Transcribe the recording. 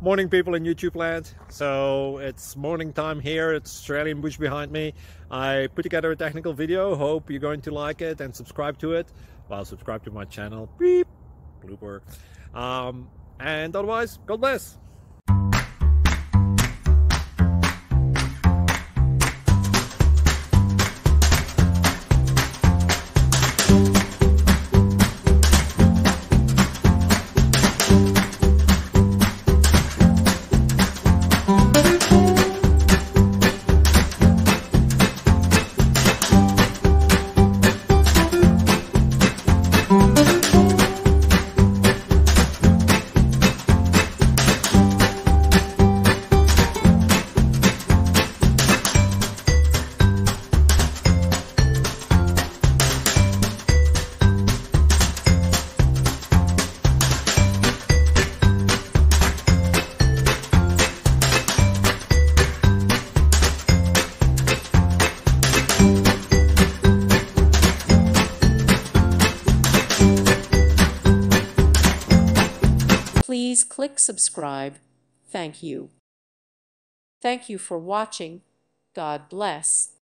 Morning people in YouTube land. So it's morning time here. It's Australian bush behind me. I put together a technical video. Hope you're going to like it and subscribe to it. Well, subscribe to my channel. Beep. Blooper. And otherwise, God bless. Please click subscribe. Thank you. Thank you for watching. God bless.